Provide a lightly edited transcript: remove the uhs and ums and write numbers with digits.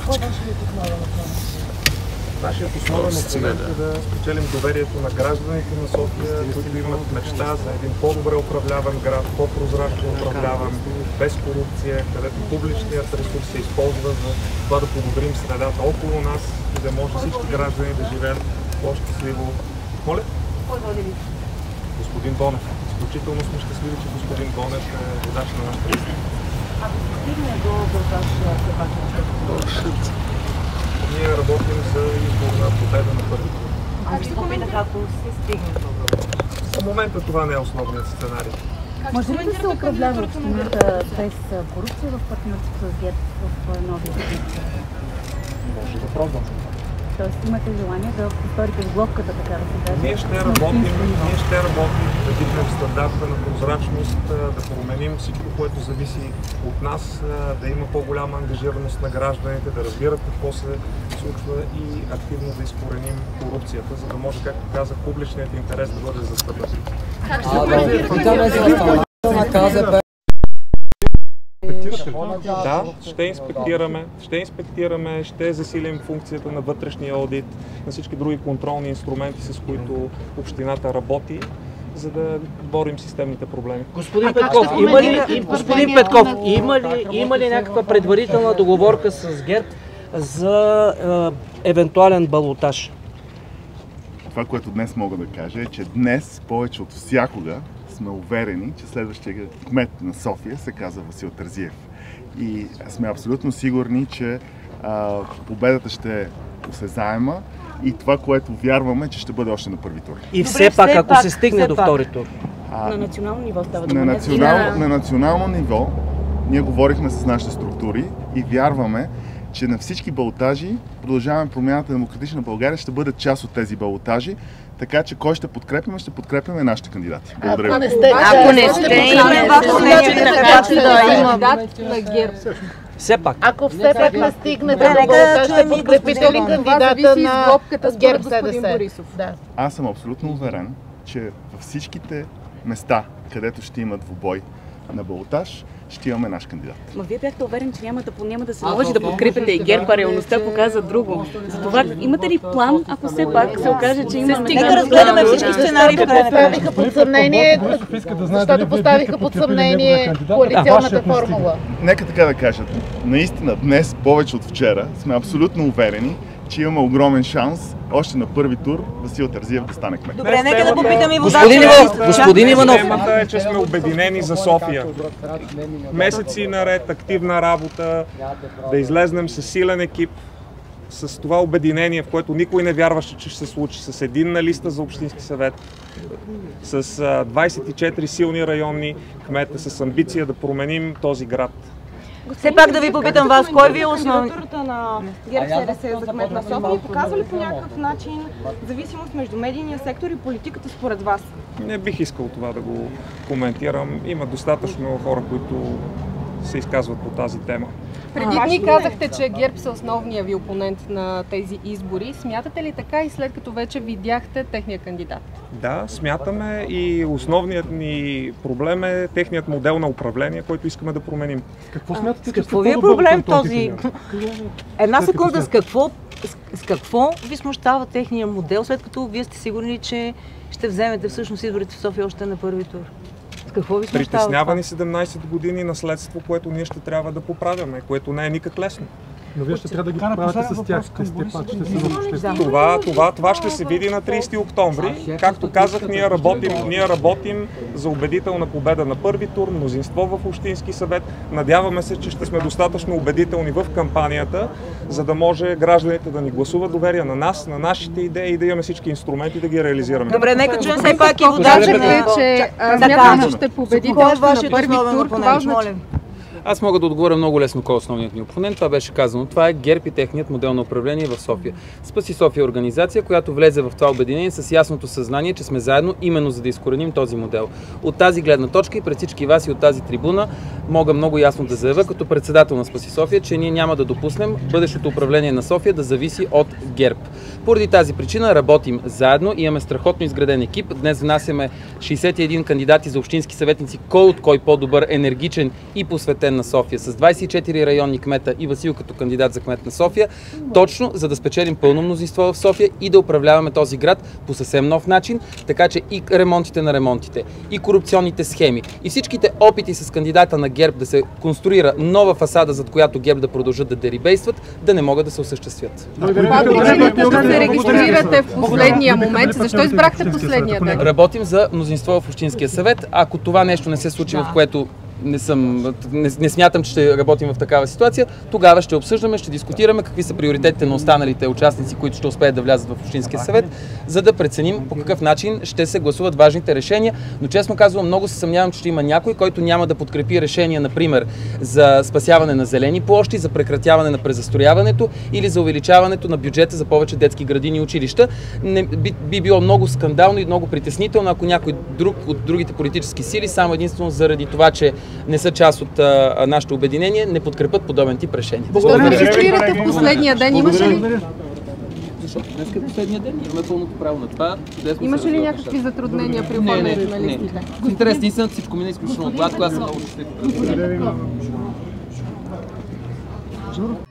Кой е вашият основен момент? Нашият основен момент е да спечелим доверието на гражданите на София, които имат мечта за един по-добре управляван град, по-прозрачно управляван, без корупция, където публичният ресурс се използва за това да подобрим средата около нас и да може всички граждани да живеят по-щастливо. Моля? Господин Бонев. Изключително сме щастливи, че господин Бонев е водач на нашата листа. Ако се стигне до вашия дебат, ние работим за избор на победа на първи тур. Как ще попитах, ако се стигне до За момента това не е основният сценарий. може ли да се управлява общината без корупция в партньорство с ГЕРБ в новия бюджет? Може да пробвам. Тоест имате желание да повторите сглобката, така да се каже? Ние ще работим да дигнем стандарта на прозрачност, да променим всичко, което зависи от нас, да има по-голяма ангажираност на гражданите, да разбират какво се случва и активно да изкореним корупцията, за да може, както казах, публичният интерес да бъде застъпен. Да, ще инспектираме, ще засилим функцията на вътрешния аудит, на всички други контролни инструменти, с които общината работи, за да борим системните проблеми. Господин Петков, има ли някаква предварителна договорка с ГЕРБ за евентуален балотаж? Това, което днес мога да кажа е, че днес повече от всякога сме уверени, че следващия кмет на София се казва Васил Терзиев. И сме абсолютно сигурни, че победата ще е осезаема и това, което вярваме, че ще бъде още на първи тур. И все пак, ако се стигне до втори тур? На национално ниво става дума. На национално ниво ние говорихме с нашите структури и вярваме, че на всички балотажи Продължаваме промяната на Демократична България ще бъдат част от тези балотажи, така че кой ще подкрепяме нашите кандидати. Благодаря. Ако не сте кандидат на ГЕРБ. Все пак. Ако все пак не стигнете до балотаж, ще подкрепите ли кандидата на ГЕРБ-СДС? Аз съм абсолютно уверен, че във всичките места, където ще има двубой на балотаж, ще имаме наш кандидат. Но вие бяхте уверени, че няма да се наложи да подкрепите и ГЕРБ, а реалността показва друго. Затова имате ли план, ако все пак се окаже, че имаме... Нека разгледаме всички сценарии. Поставиха под съмнение, защото поставиха под съмнение коалиционната формула. Нека така да кажа, наистина днес, повече от вчера, сме абсолютно уверени, че имаме огромен шанс още на първи тур Васил Терзиев да стане кмет. Добре, нека да попитаме и Господин Иванов. Темата е, че сме обединени за София. Месеци наред, активна работа, да излезнем с силен екип, с това обединение, в което никой не вярваше, че ще се случи, с единна листа за Общински съвет, с 24 силни районни кмета, с амбиция да променим този град. Все пак да ви попитам вас, кой ви е основният? Кандидатурата на ГЕРБ-СДС за кмет на София показва ли по някакъв начин зависимост между медийния сектор и политиката според вас? Не бих искал това да го коментирам. Има достатъчно хора, които се изказват по тази тема. Преди дни казахте, че ГЕРБ са основният ви опонент на тези избори. Смятате ли така и след като вече видяхте техния кандидат? Да, смятаме и основният ни проблем е техният модел на управление, който искаме да променим. Какво смятате, какво ви е проблем този? Една секунда, с какво ви смущава техния модел, след като вие сте сигурни, че ще вземете всъщност изборите в София още на първи тур? Какво ви смущава? Притеснява ни 17 години наследство, което ние ще трябва да поправяме, което не е никак лесно. Но вие ще трябва да ги поправите с тях. Това ще се види на 30 октомври. Както казах, ние работим за убедителна победа на първи тур, мнозинство в Общински съвет. Надяваме се, че ще сме достатъчно убедителни в кампанията, за да може гражданите да ни гласуват доверие на нас, на нашите идеи и да имаме всички инструменти да ги реализираме. Добре, нека чуем все пак и водачите, че смятате, че ще победите още на първи тур. Аз мога да отговоря много лесно кой е основният ни опонент. Това беше казано. Това е ГЕРБ и техният модел на управление в София. Спаси София е организация, която влезе в това обединение с ясното съзнание, че сме заедно именно за да изкореним този модел. От тази гледна точка и пред всички вас и от тази трибуна мога много ясно да заявя като председател на Спаси София, че ние няма да допуснем бъдещото управление на София да зависи от ГЕРБ. Поради тази причина работим заедно, имаме страхотно изграден екип. Днес внасяме 61 кандидати за общински съветници, кой от кой по-добър, енергичен и посветен на София, с 24 районни кмета и Васил като кандидат за кмет на София, точно за да спечелим пълно мнозинство в София и да управляваме този град по съвсем нов начин, така че и ремонтите на ремонтите, и корупционните схеми, и всичките опити с кандидата на ГЕРБ да се конструира нова фасада, зад която ГЕРБ да продължат да дерибействат, да не могат да се осъществят. Решението да се регистрирате в последния момент. Защо избрахте последния ден? Работим за мнозинство в Общинския съвет. Ако това нещо не се случи, в което не смятам, че ще работим в такава ситуация, тогава ще обсъждаме, ще дискутираме какви са приоритетите на останалите участници, които ще успеят да влязат в Общинския съвет, за да преценим по какъв начин ще се гласуват важните решения. Но честно казвам, много се съмнявам, че ще има някой, който няма да подкрепи решения, например, за спасяване на зелени площи, за прекратяване на презастрояването или за увеличаването на бюджета за повече детски градини и училища. Би било много скандално и много притеснително, ако някой друг от другите политически сили, само единствено заради това, че не са част от нашето обединение, не подкрепят подобен тип решения. Защо да регистрирате в последния ден? Имаше ли? Защото днес е последния ден, имаме пълното право на това. Имаше ли някакви затруднения при оформянето на листите? В интерес на истината всичко мина изключително гладко, аз съм много щастлив.